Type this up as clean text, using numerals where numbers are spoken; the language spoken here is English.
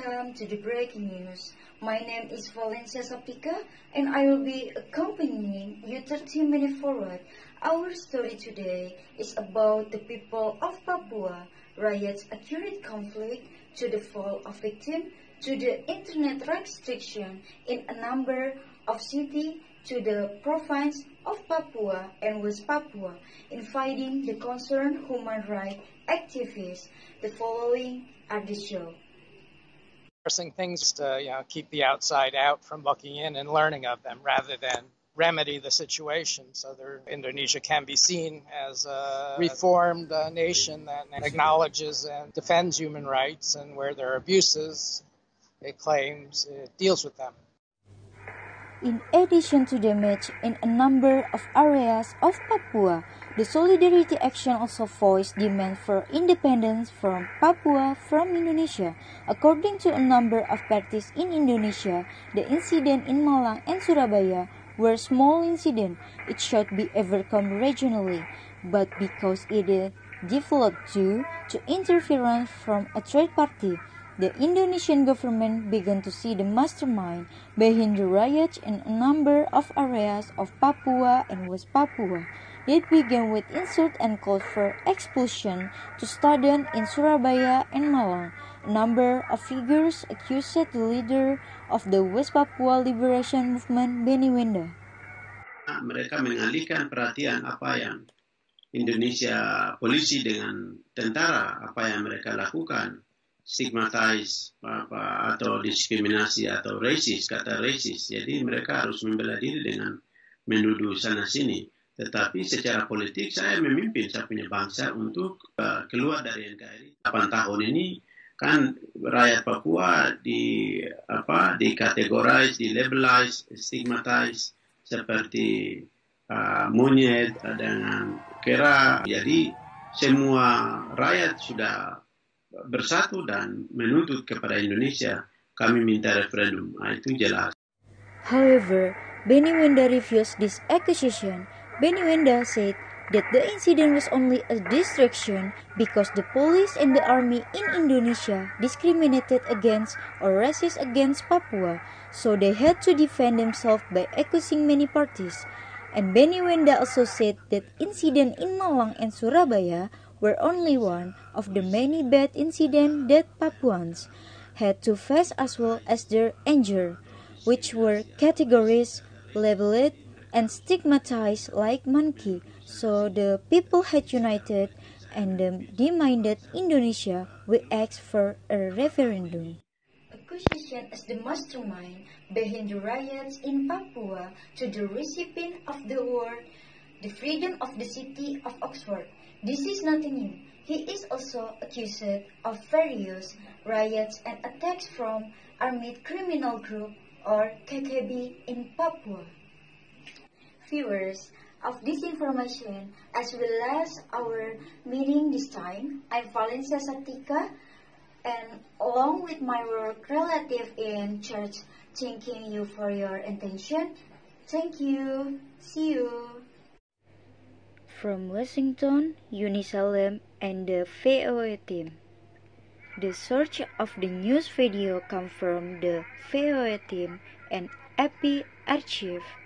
Welcome to the breaking news. My name is Valencia Sapika and I will be accompanying you 30 minutes forward. Our story today is about the people of Papua, riots, accurate conflict, to the fall of victim, to the internet restriction in a number of cities, to the province of Papua and West Papua in fighting the concerned human rights activists. The following are the show. Things to keep the outside out from looking in and learning of them rather than remedy the situation. So Indonesia can be seen as a reformed nation that acknowledges and defends human rights, and where there are abuses, it claims it deals with them. In addition to damage in a number of areas of Papua, the Solidarity Action also voiced demand for independence from Papua from Indonesia. According to a number of parties in Indonesia, the incident in Malang and Surabaya were small incidents. It should be overcome regionally, but because it developed due to interference from a third party, the Indonesian government began to see the mastermind behind the riots in a number of areas of Papua and West Papua. It began with insult and called for expulsion to students in Surabaya and Malang. A number of figures accused the leader of the West Papua Liberation Movement, Benny Wenda. Mereka mengalihkan perhatian apa yang Indonesia polisi dengan tentara, apa yang mereka lakukan, stigmatize atau diskriminasi atau racist, kata racist. Jadi mereka harus membela diri dengan menuduh sana sini. Tetapi secara politik saya memimpin saya punya bangsa untuk keluar dari NKRI. 8 tahun ini kan rakyat Papua dikategorize, dilabelize, stigmatize seperti monyet dengan kera. Jadi semua rakyat sudah bersatu dan menuntut kepada Indonesia, kami minta referendum. Itu jelas. However, Benny Wenda refused this accusation. Benny Wenda said that the incident was only a distraction because the police and the army in Indonesia discriminated against or racist against Papua, so they had to defend themselves by accusing many parties. And Benny Wenda also said that incident in Malang and Surabaya were only one of the many bad incidents that Papuans had to face, as well as their anger, which were categorized, labeled, and stigmatized like monkey. So the people had united and demanded Indonesia will ask for a referendum. Accusation as the mastermind behind the riots in Papua to the recipient of the award, the freedom of the city of Oxford. This is nothing new. He is also accused of various riots and attacks from Armed Criminal Group or KKB in Papua. Viewers of this information, as well as our meeting this time, I'm Valencia Satika, and along with my work relative in church, thanking you for your attention. Thank you. See you. From Washington, Unisalem, and the VOA team. The source of the news video comes from the VOA team and AP Archive.